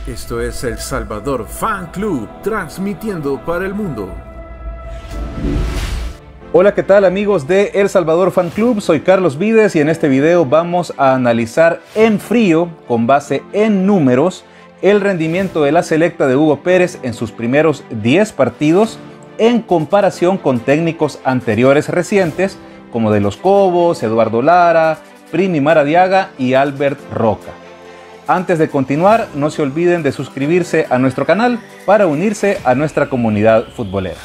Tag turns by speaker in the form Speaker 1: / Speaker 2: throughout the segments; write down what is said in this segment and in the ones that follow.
Speaker 1: Esto es El Salvador Fan Club, transmitiendo para el mundo.
Speaker 2: Hola, ¿qué tal amigos de El Salvador Fan Club? Soy Carlos Vides y en este video vamos a analizar en frío, con base en números, el rendimiento de la selecta de Hugo Pérez en sus primeros 10 partidos en comparación con técnicos anteriores recientes como de Los Cobos, Eduardo Lara, Primi Maradiaga y Albert Roca. Antes de continuar, no se olviden de suscribirse a nuestro canal para unirse a nuestra comunidad futbolera.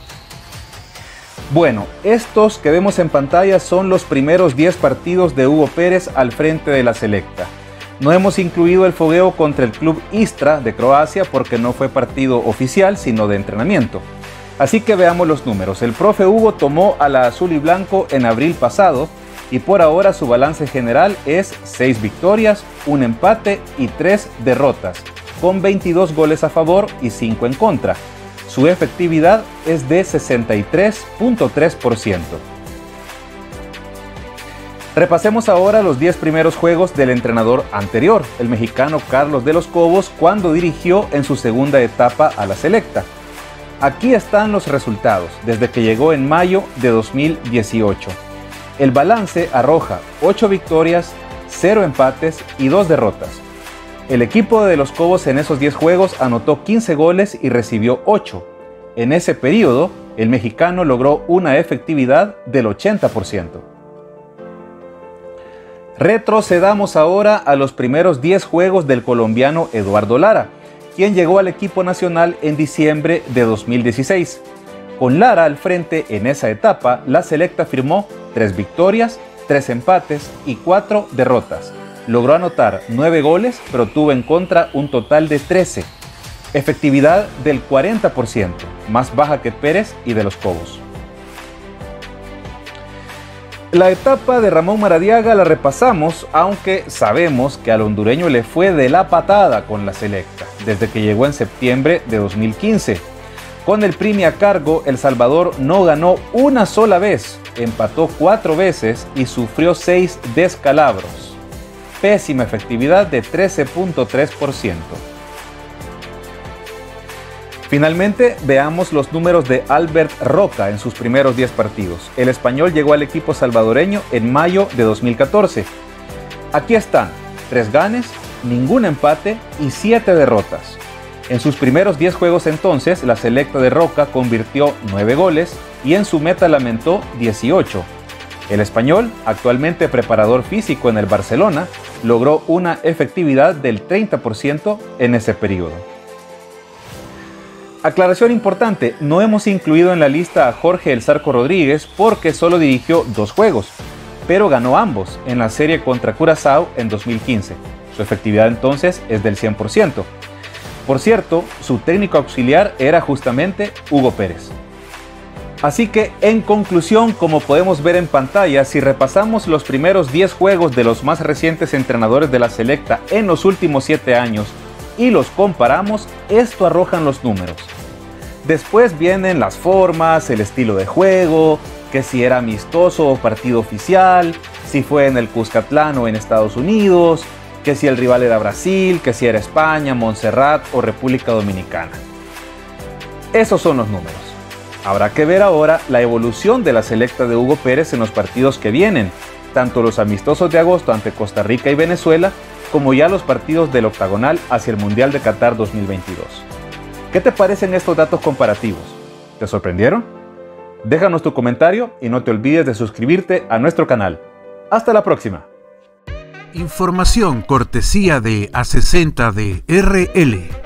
Speaker 2: Bueno, estos que vemos en pantalla son los primeros 10 partidos de Hugo Pérez al frente de la selecta. No hemos incluido el fogueo contra el club Istra de Croacia porque no fue partido oficial sino de entrenamiento. Así que veamos los números. El profe Hugo tomó a la azul y blanco en abril pasado y por ahora su balance general es 6 victorias, 1 empate y 3 derrotas, con 22 goles a favor y 5 en contra. Su efectividad es de 63.3%. Repasemos ahora los 10 primeros juegos del entrenador anterior, el mexicano Carlos de los Cobos, cuando dirigió en su segunda etapa a la selecta. Aquí están los resultados desde que llegó en mayo de 2018. El balance arroja 8 victorias, 0 empates y 2 derrotas. El equipo de los Cobos en esos 10 juegos anotó 15 goles y recibió 8. En ese periodo, el mexicano logró una efectividad del 80%. Retrocedamos ahora a los primeros 10 juegos del colombiano Eduardo Lara, quien llegó al equipo nacional en diciembre de 2016. Con Lara al frente en esa etapa, la selecta firmó 3 victorias, 3 empates y 4 derrotas. Logró anotar 9 goles, pero tuvo en contra un total de 13. Efectividad del 40%, más baja que Pérez y de los Cobos. La etapa de Ramón Maradiaga la repasamos, aunque sabemos que al hondureño le fue de la patada con la selecta, desde que llegó en septiembre de 2015. Con el Primi a cargo, El Salvador no ganó una sola vez, empató 4 veces y sufrió 6 descalabros. Pésima efectividad de 13.3%. Finalmente, veamos los números de Albert Roca en sus primeros 10 partidos. El español llegó al equipo salvadoreño en mayo de 2014. Aquí están 3 ganes, ningún empate y 7 derrotas. En sus primeros 10 juegos entonces, la selecta de Roca convirtió 9 goles y en su meta lamentó 18. El español, actualmente preparador físico en el Barcelona, logró una efectividad del 30% en ese periodo. Aclaración importante, no hemos incluido en la lista a Jorge El Zarco Rodríguez porque solo dirigió 2 juegos, pero ganó ambos en la serie contra Curazao en 2015. Su efectividad entonces es del 100%. Por cierto, su técnico auxiliar era justamente Hugo Pérez. Así que, en conclusión, como podemos ver en pantalla, si repasamos los primeros 10 juegos de los más recientes entrenadores de la selecta en los últimos 7 años y los comparamos, esto arrojan los números. Después vienen las formas, el estilo de juego, que si era amistoso o partido oficial, si fue en el Cuscatlán o en Estados Unidos, que si el rival era Brasil, que si era España, Montserrat o República Dominicana. Esos son los números. Habrá que ver ahora la evolución de la selecta de Hugo Pérez en los partidos que vienen, tanto los amistosos de agosto ante Costa Rica y Venezuela, como ya los partidos del octagonal hacia el Mundial de Qatar 2022. ¿Qué te parecen estos datos comparativos? ¿Te sorprendieron? Déjanos tu comentario y no te olvides de suscribirte a nuestro canal. ¡Hasta la próxima!
Speaker 1: Información cortesía de A60 de RL.